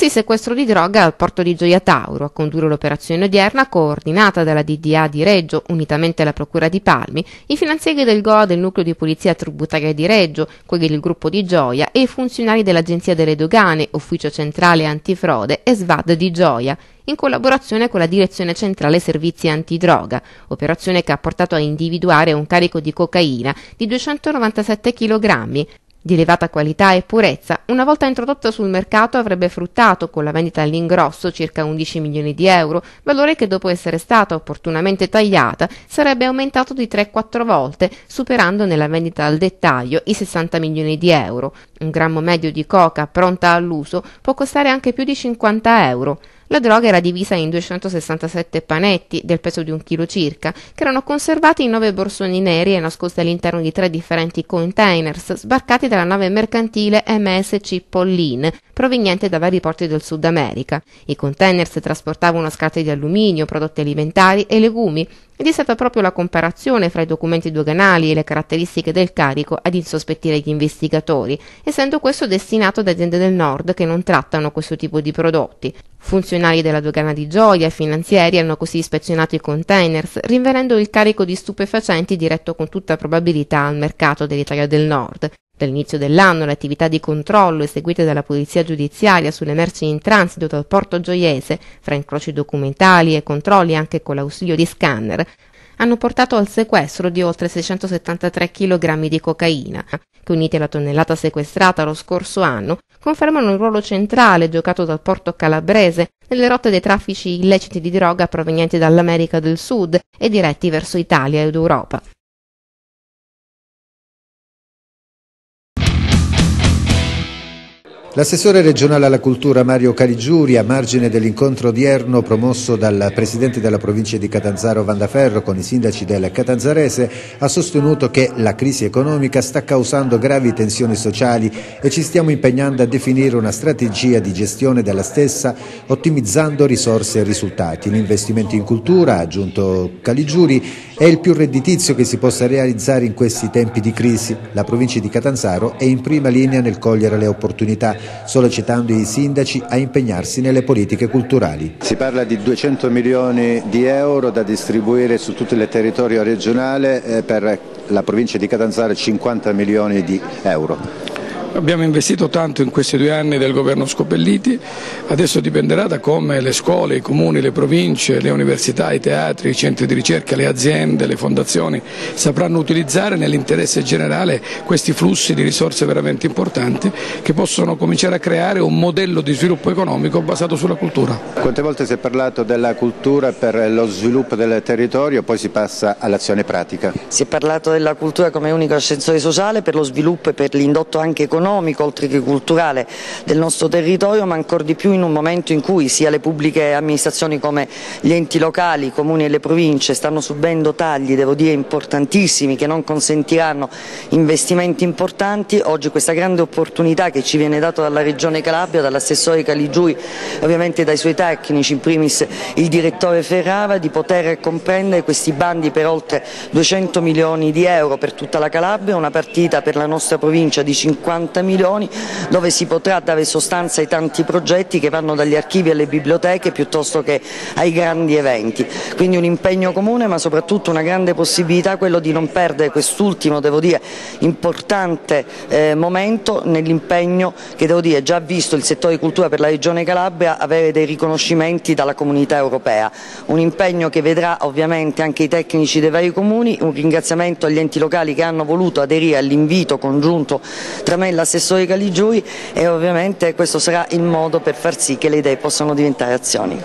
Così sequestro di droga al porto di Gioia Tauro. A condurre l'operazione odierna, coordinata dalla DDA di Reggio, unitamente alla Procura di Palmi, i finanzieri del GOA del Nucleo di Polizia Tributaria di Reggio, quelli del gruppo di Gioia e i funzionari dell'Agenzia delle Dogane, Ufficio Centrale Antifrode e SVAD di Gioia, in collaborazione con la Direzione Centrale Servizi Antidroga, operazione che ha portato a individuare un carico di cocaina di 297 kg, di elevata qualità e purezza. Una volta introdotta sul mercato avrebbe fruttato con la vendita all'ingrosso circa 11 milioni di euro, valore che dopo essere stata opportunamente tagliata sarebbe aumentato di 3-4 volte, superando nella vendita al dettaglio i 60 milioni di euro. Un grammo medio di coca pronta all'uso può costare anche più di 50 euro. La droga era divisa in 267 panetti, del peso di 1 chilo circa, che erano conservati in 9 borsoni neri e nascosti all'interno di 3 differenti containers sbarcati dalla nave mercantile MSC Pollin, proveniente da vari porti del Sud America. I containers trasportavano scatole di alluminio, prodotti alimentari e legumi, ed è stata proprio la comparazione fra i documenti doganali e le caratteristiche del carico ad insospettire gli investigatori, essendo questo destinato ad aziende del nord che non trattano questo tipo di prodotti. Funzionari della dogana di Gioia e finanzieri hanno così ispezionato i containers, rinvenendo il carico di stupefacenti diretto con tutta probabilità al mercato dell'Italia del Nord. Dall'inizio dell'anno le attività di controllo eseguite dalla polizia giudiziaria sulle merci in transito dal porto gioiese, fra incroci documentali e controlli anche con l'ausilio di scanner, hanno portato al sequestro di oltre 673 kg di cocaina, che uniti alla tonnellata sequestrata lo scorso anno, confermano il ruolo centrale giocato dal porto calabrese nelle rotte dei traffici illeciti di droga provenienti dall'America del Sud e diretti verso Italia ed Europa. L'assessore regionale alla cultura Mario Caligiuri, a margine dell'incontro odierno promosso dal presidente della provincia di Catanzaro Vandaferro con i sindaci del Catanzarese, ha sostenuto che la crisi economica sta causando gravi tensioni sociali e ci stiamo impegnando a definire una strategia di gestione della stessa, ottimizzando risorse e risultati. L'investimento in cultura, ha aggiunto Caligiuri, è il più redditizio che si possa realizzare in questi tempi di crisi. La provincia di Catanzaro è in prima linea nel cogliere le opportunità, sollecitando i sindaci a impegnarsi nelle politiche culturali. Si parla di 200 milioni di euro da distribuire su tutto il territorio regionale, per la provincia di Catanzaro 50 milioni di euro. Abbiamo investito tanto in questi 2 anni del governo Scopelliti, adesso dipenderà da come le scuole, i comuni, le province, le università, i teatri, i centri di ricerca, le aziende, le fondazioni sapranno utilizzare nell'interesse generale questi flussi di risorse veramente importanti che possono cominciare a creare un modello di sviluppo economico basato sulla cultura. Quante volte si è parlato della cultura per lo sviluppo del territorio, poi si passa all'azione pratica? Si è parlato della cultura come unico ascensore sociale per lo sviluppo e per l'indotto anche economico, oltre che culturale, del nostro territorio, ma ancora di più in un momento in cui sia le pubbliche amministrazioni come gli enti locali, i comuni e le province stanno subendo tagli, devo dire importantissimi, che non consentiranno investimenti importanti. Oggi questa grande opportunità che ci viene data dalla Regione Calabria, dall'assessore Caligiuri, ovviamente dai suoi tecnici, in primis il direttore Ferrara, di poter comprendere questi bandi per oltre 200 milioni di euro per tutta la Calabria, una partita per la nostra provincia di 50 milioni, dove si potrà dare sostanza ai tanti progetti che vanno dagli archivi alle biblioteche piuttosto che ai grandi eventi. Quindi un impegno comune, ma soprattutto una grande possibilità, quello di non perdere quest'ultimo, devo dire, importante momento nell'impegno che, devo dire, già ha visto il settore cultura per la Regione Calabria avere dei riconoscimenti dalla Comunità Europea. Un impegno che vedrà ovviamente anche i tecnici dei vari comuni, un ringraziamento agli enti locali che hanno voluto aderire all'invito congiunto tra me e l'assessore Caligiuri, e ovviamente questo sarà il modo per far sì che le idee possano diventare azioni.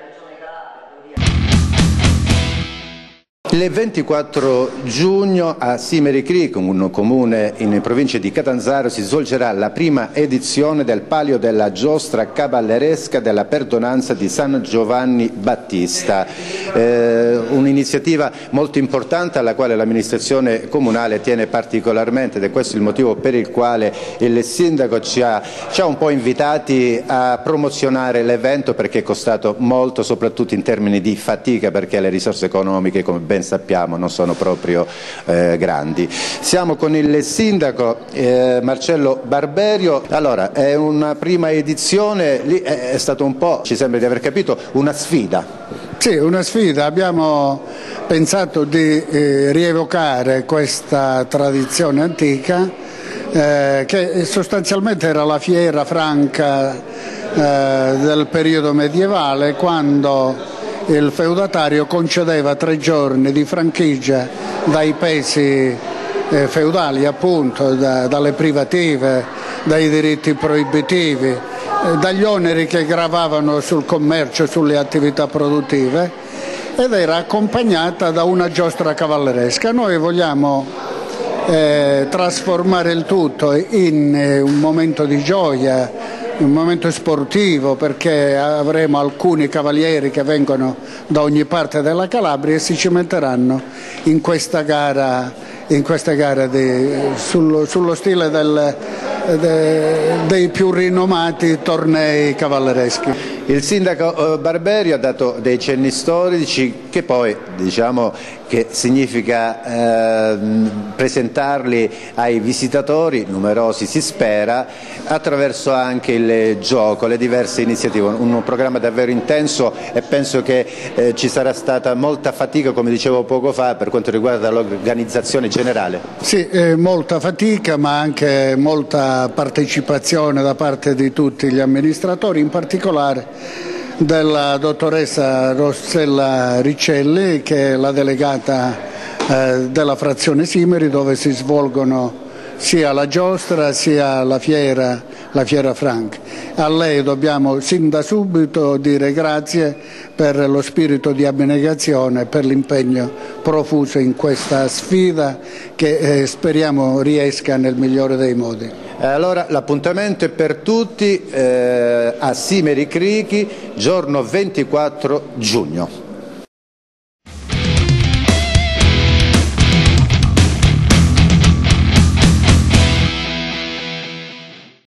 Il 24 giugno a Simeri Creek, un comune in provincia di Catanzaro, si svolgerà la prima edizione del Palio della Giostra Cavalleresca della Perdonanza di San Giovanni Battista, un'iniziativa molto importante alla quale l'amministrazione comunale tiene particolarmente, ed è questo il motivo per il quale il sindaco ci ha un po' invitati a promozionare l'evento, perché è costato molto, soprattutto in termini di fatica, perché le risorse economiche, come ben sappiamo non sono proprio grandi. Siamo con il sindaco Marcello Barberio. Allora, è una prima edizione, lì è stato un po', ci sembra di aver capito, una sfida. Sì, una sfida. Abbiamo pensato di rievocare questa tradizione antica che sostanzialmente era la fiera franca del periodo medievale, quando il feudatario concedeva 3 giorni di franchigia dai pesi feudali, appunto, dalle privative, dai diritti proibitivi, dagli oneri che gravavano sul commercio, sulle attività produttive, ed era accompagnata da una giostra cavalleresca. Noi vogliamo trasformare il tutto in un momento di gioia, un momento sportivo, perché avremo alcuni cavalieri che vengono da ogni parte della Calabria e si cimenteranno in questa gara sullo stile dei più rinomati tornei cavallereschi. Il sindaco Barberio ha dato dei cenni storici che poi, diciamo, che significa presentarli ai visitatori, numerosi si spera, attraverso anche il gioco, le diverse iniziative, un programma davvero intenso, e penso che ci sarà stata molta fatica, come dicevo poco fa, per quanto riguarda l'organizzazione generale. Sì, molta fatica, ma anche molta partecipazione da parte di tutti gli amministratori, in particolare della dottoressa Rossella Riccelli, che è la delegata della frazione Simeri, dove si svolgono sia la giostra sia la fiera franca. A lei dobbiamo sin da subito dire grazie per lo spirito di abnegazione e per l'impegno profuso in questa sfida che speriamo riesca nel migliore dei modi. Allora l'appuntamento è per tutti a Simeri Crichi, giorno 24 giugno.